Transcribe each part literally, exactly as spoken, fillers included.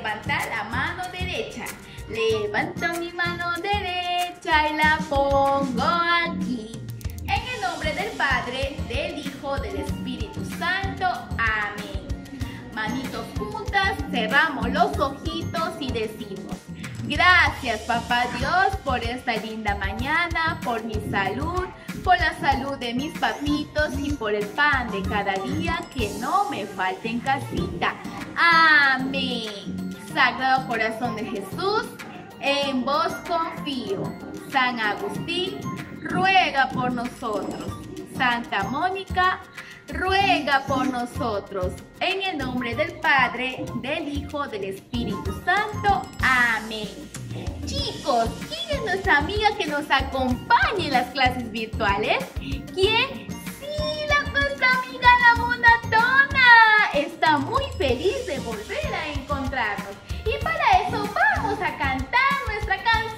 levantar la mano derecha. Levanto mi mano derecha y la pongo aquí. En el nombre del Padre, del Hijo, del Espíritu Santo. Amén. Manitos juntas, cerramos los ojitos y decimos: gracias, Papá Dios, por esta linda mañana, por mi salud, por la salud de mis papitos y por el pan de cada día, que no me falte en casita. Amén. Sagrado Corazón de Jesús, en vos confío. San Agustín, ruega por nosotros. Santa Mónica, ruega por nosotros. En el nombre del Padre, del Hijo, del Espíritu Santo. Amén. Chicos, ¿quién es nuestra amiga que nos acompaña en las clases virtuales? ¿Quién? Sí, la nuestra amiga la monatona. Está muy feliz de volver a encontrarnos. Y para eso vamos a cantar nuestra canción.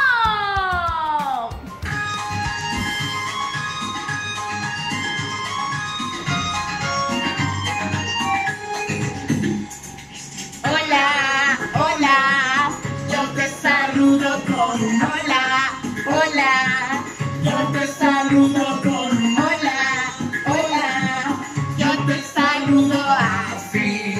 Hola, hola, yo te saludo con un hola, hola, yo te saludo con un hola, hola, yo te saludo así.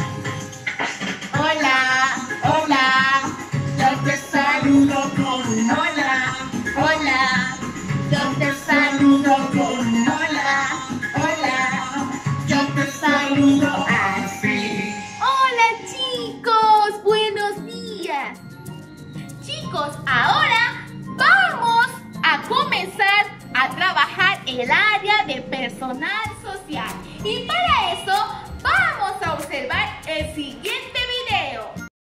Hola, hola, yo te saludo con un hola, hola, yo te saludo con un hola, hola, yo te saludo así. Hola chicos, buenos días. Chicos, ahora vamos a comenzar a trabajar el área de personal social. Y para eso vamos a observar el siguiente video.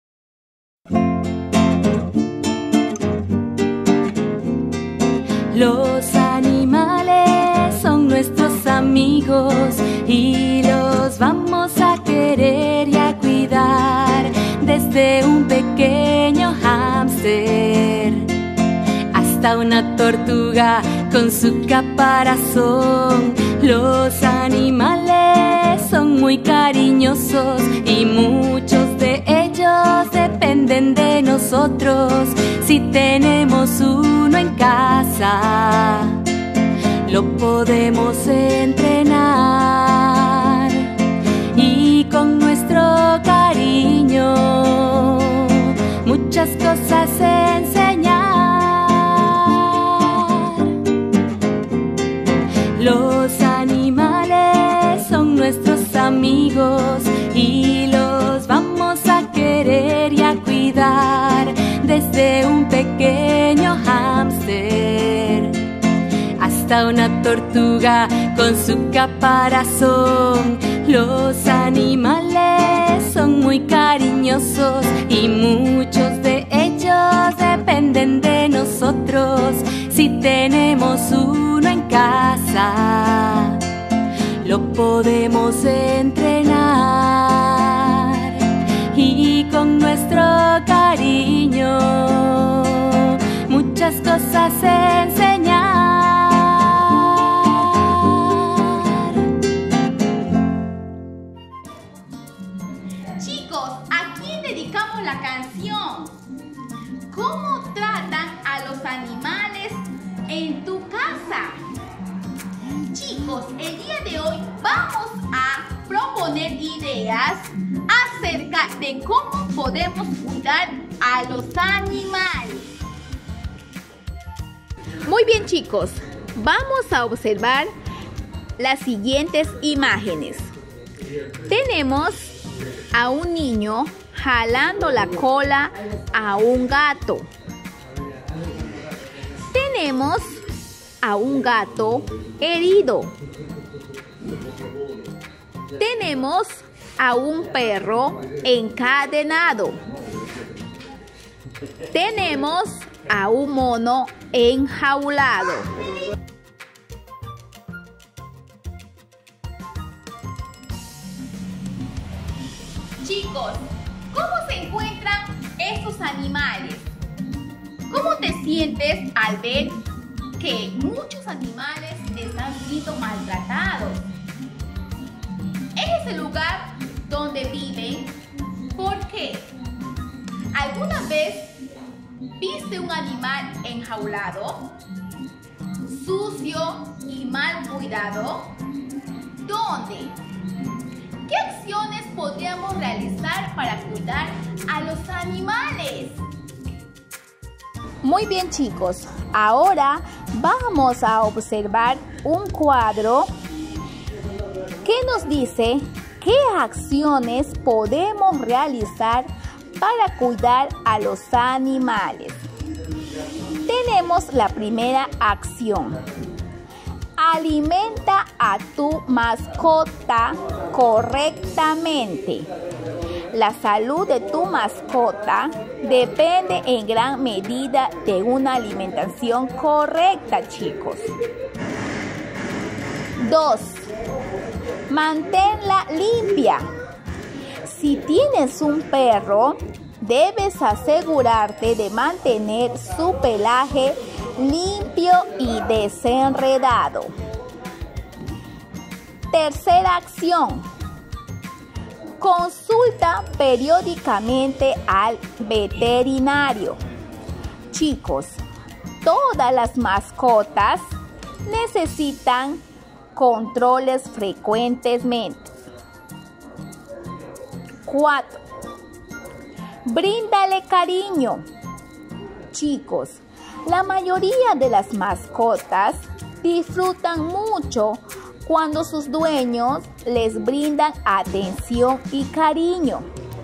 Los animales son nuestros amigos y los vamos a querer y a cuidar, desde un pequeño hámster hasta una tortuga con su caparazón. Los animales son muy cariñosos y muchos de ellos dependen de nosotros. Si tenemos uno en casa, lo podemos entrenar y con nuestro cariño muchas cosas enseñar. Los animales son nuestros amigos y los vamos a querer y a cuidar, desde un pequeño hámster hasta una tortuga con su caparazón. Los animales son muy cariñosos y muchos de ellos dependen de nosotros. Si tenemos uno en casa, lo podemos entrenar y con nuestro cariño muchas cosas enseñar. Chicos, ¿a quién dedicamos la canción? ¿Cómo tratan a los animales en tu casa? Chicos, el día de hoy vamos a proponer ideas acerca de cómo podemos cuidar a los animales. Muy bien, chicos, vamos a observar las siguientes imágenes. Tenemos a un niño jalando la cola a un gato. Tenemos a un gato herido. Tenemos a un perro encadenado. Tenemos a un mono enjaulado. Chicos, ¿cómo se encuentran estos animales? ¿Cómo te sientes al ver que muchos animales están siendo maltratados? Es ese lugar donde viven. ¿Por qué? ¿Alguna vez viste un animal enjaulado, sucio y mal cuidado? ¿Dónde? ¿Qué acciones podríamos realizar para cuidar a los animales? Muy bien, chicos, ahora vamos a observar un cuadro que nos dice qué acciones podemos realizar para cuidar a los animales. Tenemos la primera acción. Alimenta a tu mascota correctamente. La salud de tu mascota depende en gran medida de una alimentación correcta, chicos. dos. Manténla limpia. Si tienes un perro, debes asegurarte de mantener su pelaje limpio y desenredado. Tercera acción. Consulta periódicamente al veterinario. Chicos, todas las mascotas necesitan controles frecuentemente. cuatro. Bríndale cariño. Chicos, la mayoría de las mascotas disfrutan mucho cuando sus dueños les brindan atención y cariño.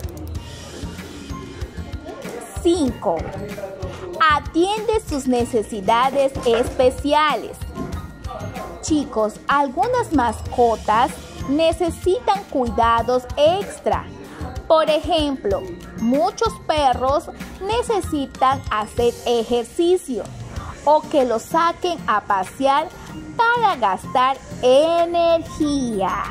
cinco. Atiende sus necesidades especiales. Chicos, algunas mascotas necesitan cuidados extra. Por ejemplo, muchos perros necesitan hacer ejercicio o que los saquen a pasear para gastar energía.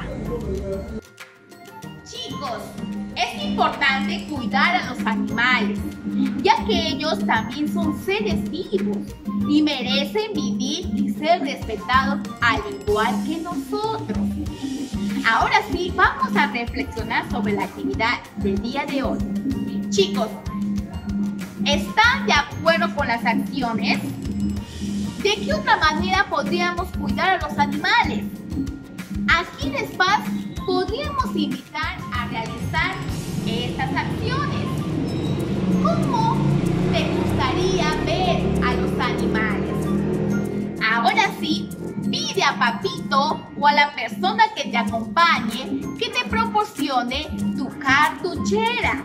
Chicos, es importante cuidar a los animales, ya que ellos también son seres vivos y merecen vivir y ser respetados al igual que nosotros. Ahora sí, vamos a reflexionar sobre la actividad del día de hoy. Chicos, ¿están de acuerdo con las acciones? ¿De qué otra manera podríamos cuidar a los animales? Aquí en Spaz podríamos invitar a realizar estas acciones. ¿Cómo te gustaría ver a los animales? Ahora sí, pide a Papito o a la persona que te acompañe que te proporcione tu cartuchera,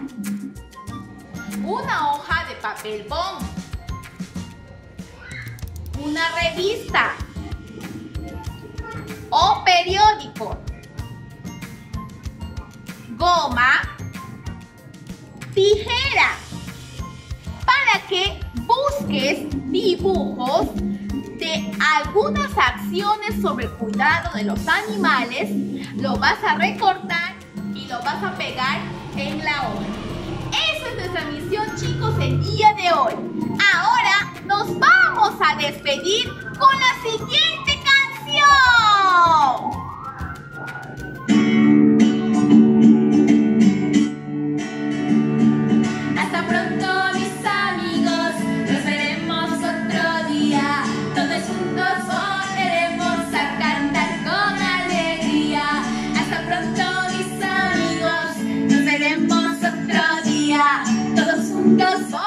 una hoja de papel bond, una revista o periódico, goma, tijera, para que busques dibujos de algunas acciones sobre el cuidado de los animales. Lo vas a recortar y lo vas a pegar en la hoja. Esa es nuestra misión, chicos, el día de hoy. Ahora nos vamos a despedir con la siguiente canción. Hasta pronto, mis amigos, nos veremos otro día. Todos juntos volveremos a cantar con alegría. Hasta pronto, mis amigos, nos veremos otro día. Todos juntos